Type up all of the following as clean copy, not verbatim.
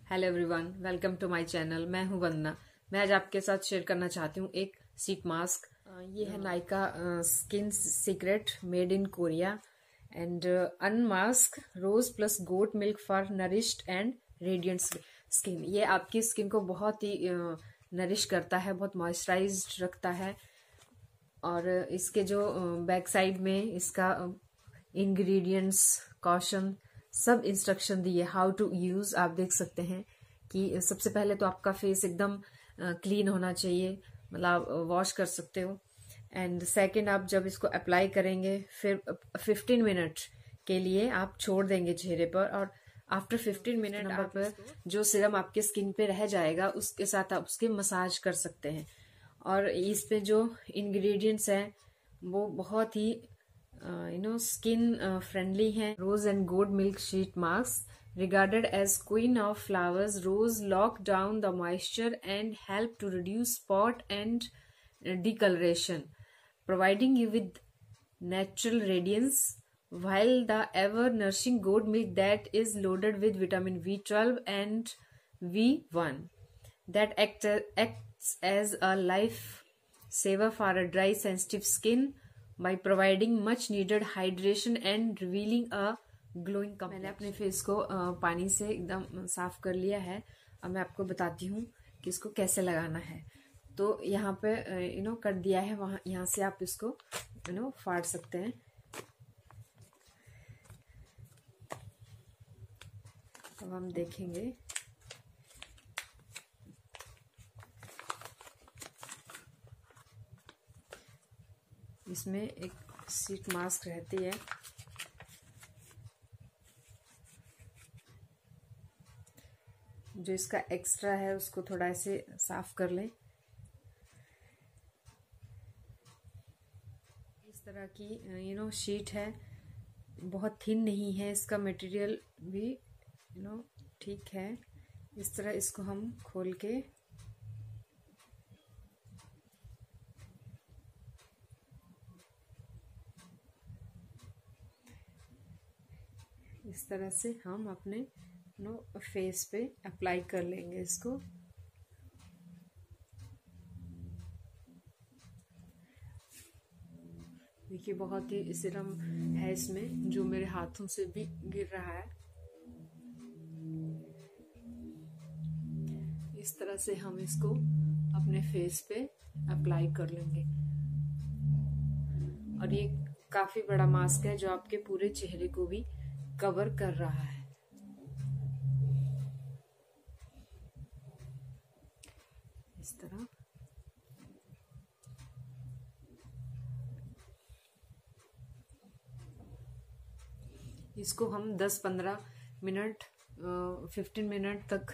Hello everyone, welcome to my channel. मैं हूं वंदना। मैं आज आपके साथ शेयर करना चाहती हूं एक शीट मास्क। ये है Nykaa skin secret made in Korea and unmask rose plus goat milk for nourished and radiant skin. ये आपकी स्किन को बहुत ही नरिश करता है, बहुत मॉइस्चराइज्ड रखता है। और इसके जो बैक साइड में इसका इंग्रेडिएंट्स, कॉशन, सब इंस्ट्रक्शन दिए, हाउ टू यूज। आप देख सकते हैं कि सबसे पहले तो आपका फेस एकदम क्लीन होना चाहिए, मतलब वॉश कर सकते हो। एंड सेकंड, आप जब इसको अप्लाई करेंगे फिर 15 मिनट के लिए आप छोड़ देंगे चेहरे पर, और आफ्टर 15 मिनट आप जो सीरम आपके स्किन पे रह जाएगा उसके साथ आप उसके मसाज कर सकते हैं। और इस पे जो इंग्रेडिएंट्स हैं वो बहुत ही स्किन फ्रेंडली है। Rose and goat milk sheet mask regarded as queen of flowers, rose lock down the moisture and help to reduce spot and discoloration, providing you with natural radiance, while the ever nourishing goat milk that is loaded with vitamin B12 and V1 that acts as a life saver for a dry sensitive skin by providing much needed hydration and revealing a glowing come. मैंने अपने face को पानी से एकदम साफ कर लिया है। अब मैं आपको बताती हूँ कि इसको कैसे लगाना है। तो यहाँ पे कर दिया है, वहां यहाँ से आप इसको फाड़ सकते हैं। अब हम देखेंगे इसमें एक शीट मास्क रहती है। जो इसका एक्स्ट्रा है उसको थोड़ा ऐसे साफ कर लें। इस तरह की शीट है, बहुत थिन नहीं है, इसका मटेरियल भी ठीक है। इस तरह इसको हम खोल के इस तरह से हम अपने फेस पे अप्लाई कर लेंगे इसको। देखिए बहुत ही सीरम है इसमें, जो मेरे हाथों से भी गिर रहा है। इस तरह से हम इसको अपने फेस पे अप्लाई कर लेंगे। और ये काफी बड़ा मास्क है जो आपके पूरे चेहरे को भी कवर कर रहा है। इस तरह इसको हम 10-15 मिनट 15 मिनट तक,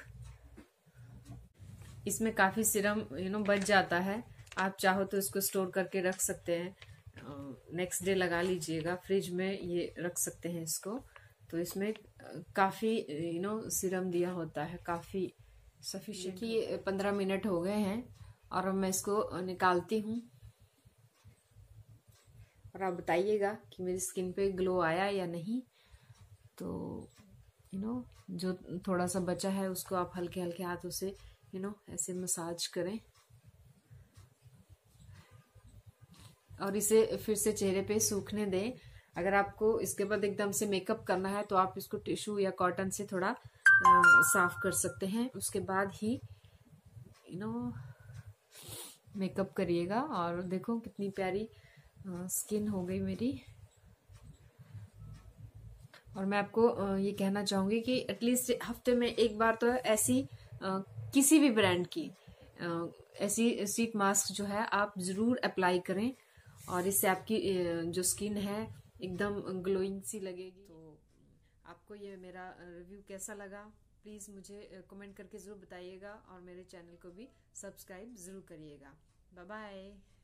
इसमें काफी सीरम बच जाता है। आप चाहो तो इसको स्टोर करके रख सकते हैं, नेक्स्ट डे लगा लीजिएगा। फ्रिज में ये रख सकते हैं इसको। तो इसमें काफी सीरम दिया होता है, काफी सफिशिएंट। ये 15 मिनट हो गए हैं और अब मैं इसको निकालती हूँ और आप बताइएगा कि मेरी स्किन पे ग्लो आया या नहीं। तो जो थोड़ा सा बचा है उसको आप हल्के हल्के हाथों से ऐसे मसाज करें और इसे फिर से चेहरे पे सूखने दें। अगर आपको इसके बाद एकदम से मेकअप करना है तो आप इसको टिश्यू या कॉटन से थोड़ा साफ कर सकते हैं। उसके बाद ही मेकअप करिएगा। और देखो कितनी प्यारी स्किन हो गई मेरी। और मैं आपको ये कहना चाहूंगी कि एटलीस्ट हफ्ते में एक बार तो ऐसी किसी भी ब्रांड की ऐसी शीट मास्क जो है आप जरूर अप्लाई करें, और इससे आपकी जो स्किन है एकदम ग्लोइंग सी लगेगी। तो आपको ये मेरा रिव्यू कैसा लगा, प्लीज मुझे कमेंट करके जरूर बताइएगा और मेरे चैनल को भी सब्सक्राइब जरूर करिएगा। Bye bye.